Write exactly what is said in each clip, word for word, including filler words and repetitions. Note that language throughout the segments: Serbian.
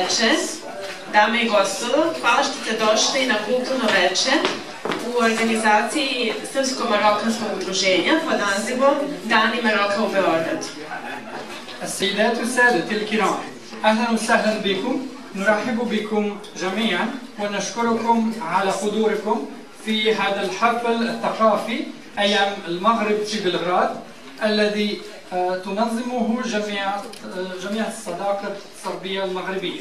veče, dame i gospodo. Hvala što ste došli na kulturno veče u organizaciji Srpsko-marokanskog udruženja pod nazivom Dani Maroka u Beogradu. السيدات والسادة الكرام، أهلا وسهلا بكم. نرحب بكم جميعا ونشكركم على حضوركم في هذا الحفل الثقافي أيام المغرب في بلغراد الذي تنظمه جمعية جمعية الصداقة الصربية المغربية.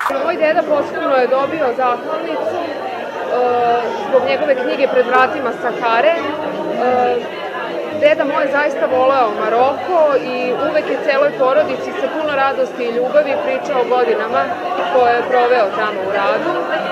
Moj deda posebno je dobio zahvalnicu zbog njegove knjige Pred vratima Sahare. Deda moj zaista voleo Maroko i uvek je celoj porodici sa puno radosti i ljubavi pričao o godinama koje je proveo tamo u radu.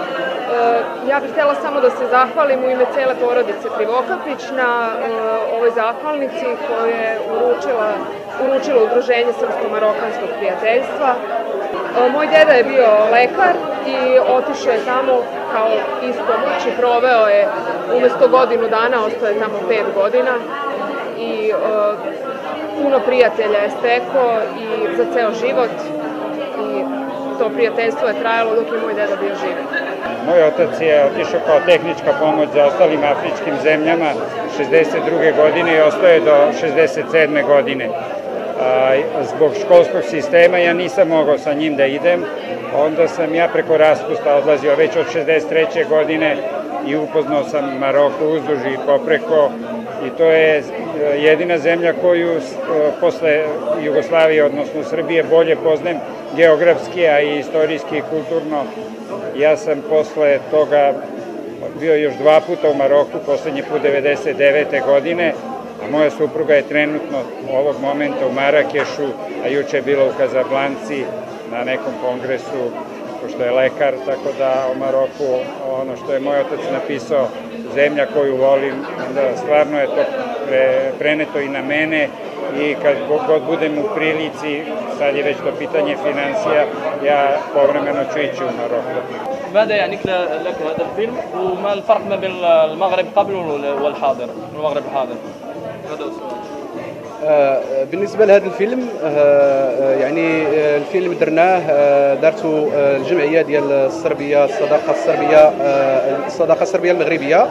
Ja bih htjela samo da se zahvalim u ime cele porodice Krivokapić na ovoj zahvalnici koju je uručilo Udruženje Srpsko-marokanskog prijateljstva. Moj deda je bio lekar i otišao je tamo kao ispomoć i proveo je umesto godinu dana, ostao je tamo pet godina i puno prijatelja je stekao i za ceo život i to prijateljstvo je trajalo dok je moj deda bio živ. Moj otac je otišao kao tehnička pomoć za ostalim afričkim zemljama šezdeset druge godine i ostao je do šezdeset sedme godine. Zbog školskog sistema ja nisam mogao sa njim da idem, onda sam ja preko raspusta odlazio već od šezdeset treće godine i upoznao sam Maroko uzduž i popreko i to je jedina zemlja koju posle Jugoslavije, odnosno Srbije, bolje poznajem geografski, a i istorijski i kulturno. Ja sam posle toga bio još dva puta u Maroku, poslednji put devedeset devete godine, a moja supruga je trenutno ovog momenta u Marakešu, a juče je bila u Kazablanci na nekom kongresu, pošto je lekar, tako da o Maroku, ono što je moj otac napisao, zemlja koju volim, onda stvarno je to preneto i na mene i kad god budem u prilici, sad je već to pitanje financija, ja povremeno ću ići u Maroko. ماذا يعنيك لك هذا الفيلم وما الفرق ما بين المغرب قبل والحاضر والمغرب الحاضر؟ هذا السؤال. بالنسبة لهذا الفيلم يعني الفيلم درناه دارته الجمعية ديال الصربية الصداقة الصربية الصداقة الصربية المغربية.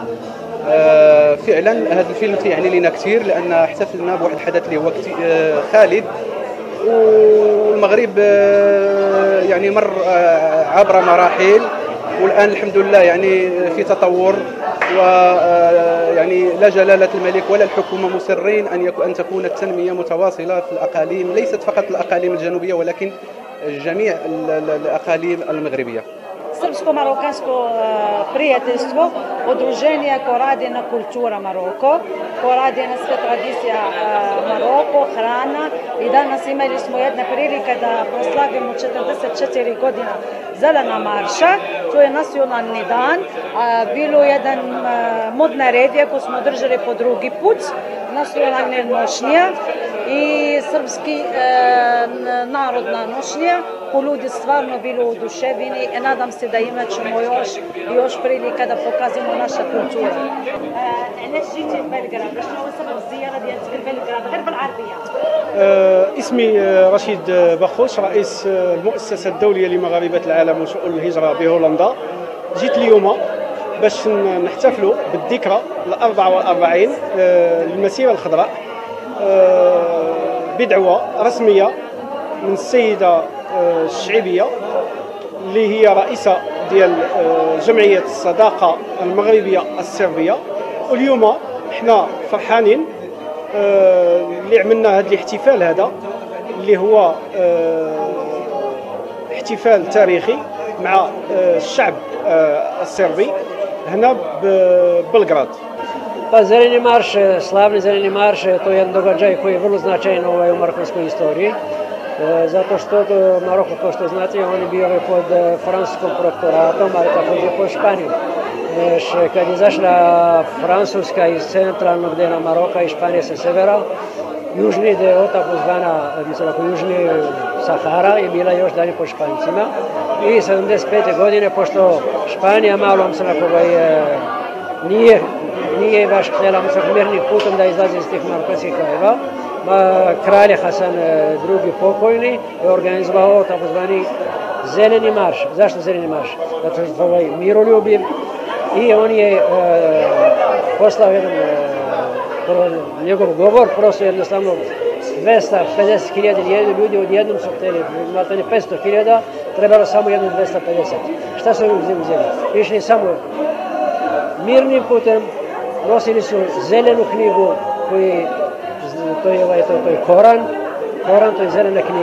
فعلا هذا الفيلم يعني لنا كثير لأن احتفلنا بواحد الحدث اللي هو خالد والمغرب يعني مر عبر مراحل والآن الحمد لله يعني في تطور ويعني لا جلالة الملك ولا الحكومة مصرين أن أن تكون التنمية متواصلة في الأقاليم ليست فقط الأقاليم الجنوبية ولكن جميع الأقاليم المغربية. Srpsko-marokansko prijateljstvo, udruženje koje radi na kultura Maroko, koje radi na sve tradicija Maroko, hrana i danas imali smo jedne prilike da proslavimo četrdeset četiri godina Zelena marša, to je nacionalni dan, bilo jedan modna redija koju smo držali po drugi put, nacionalne nošnje i srpski narodna nošnja, ko ljudi stvarno bilo oduševljeni i nadam se da imat ćemo još i još prilika da pokazimo naša kultura. علاش جيتي لبلغراد؟ شنو هو سبب الزيارة ديالك لبلغراد غير بالعربية؟ اسمي رشيد بخوش رئيس المؤسسة الدولية لمغاربة العالم وشؤون الهجرة بهولندا. جيت اليوم باش نحتفلوا بالذكرى الأربعة والأربعين للمسيرة الخضراء بدعوة رسمية من السيدة الشعيبية اللي هي رئيسة ديال جمعية الصداقة المغربية الصربية. واليوم احنا فرحانين اللي عملنا هذا الاحتفال هذا اللي هو احتفال تاريخي مع الشعب الصربي هنا ببلغراد. Pa Zeleni marš, slavni Zeleni marš, to je jedan događaj koji je vrlo značajan u marokanskoj istoriji, zato što Maroko, kao što znate, on je bio pod francuskom protektoratom, ali također pod Španijom. Kad je izašla Francuska iz centralnog dela Maroka i Španije sa severa, južni deo, takozvana, mislim ako južni Sahara, je bila još dalje pod Špancima. I sedamdeset pete godine, pošto Španija malo, mislim ako je nije nije baš htjela mirnim putem da izlazi iz tih marokanskih krajeva. Kralj Hasan drugi pokojni je organizovao takozvani Zeleni marš. Zašto Zeleni marš? Zato što je miroljubiv i on je poslao jedan njegov govor, prosto jednostavno dvesta pedeset hiljada ljudi odjednom su htjeli, matanje petsto hiljada, trebalo samo jedno dvesta pedeset. Šta su oni uzeli? Išli samo mirnim putem, nosili su zelenu knjigu koji, to je, to je, to je Koran, Koran to je zelena knjiga,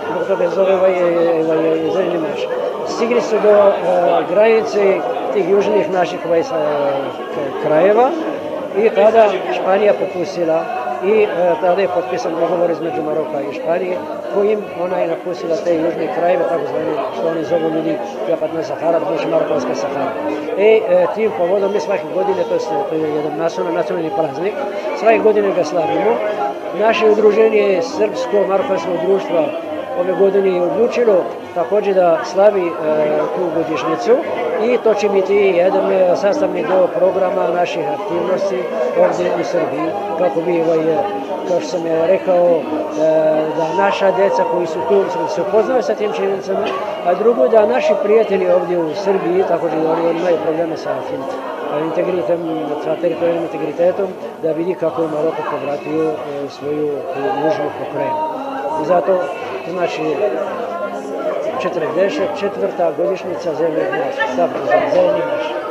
zbog toga zove ovaj, ovaj zeleni marš. Stigli su do uh, granice tih južnih naših ovaj, uh, krajeva i tada Španija popustila i uh, tada je potpisan dogovor između Maroka i Španije kojim ona je napustila te južne krajeve, tako zvani, što oni zovu ljudi Zapadna Sahara, znači Marokanska Sahara. I uh, tim povodom mi svake godine, to je, to je jedan nacionalni praznik, svake godine ga slavimo. Naše udruženje Srpsko-Marokanskog društva ove godine je odlučilo također da slavi e, tu godišnjicu i to će biti jedan sastavni dio programa naših aktivnosti ovdje u Srbiji, kako bi, ovaj, kao što sam je rekao, e, da naša djeca koji su tu se upoznaju sa tim činjenicama, a drugo da naši prijatelji ovdje u Srbiji, također da oni imaju probleme sa tim integritetom, sa teritorijalnim integritetom, da vidi kako je Maroko povratio e, svoju južnu pokrajinu. I zato, znači, četrdeset četvrta godišnjica zelenog marša, zeleni marš.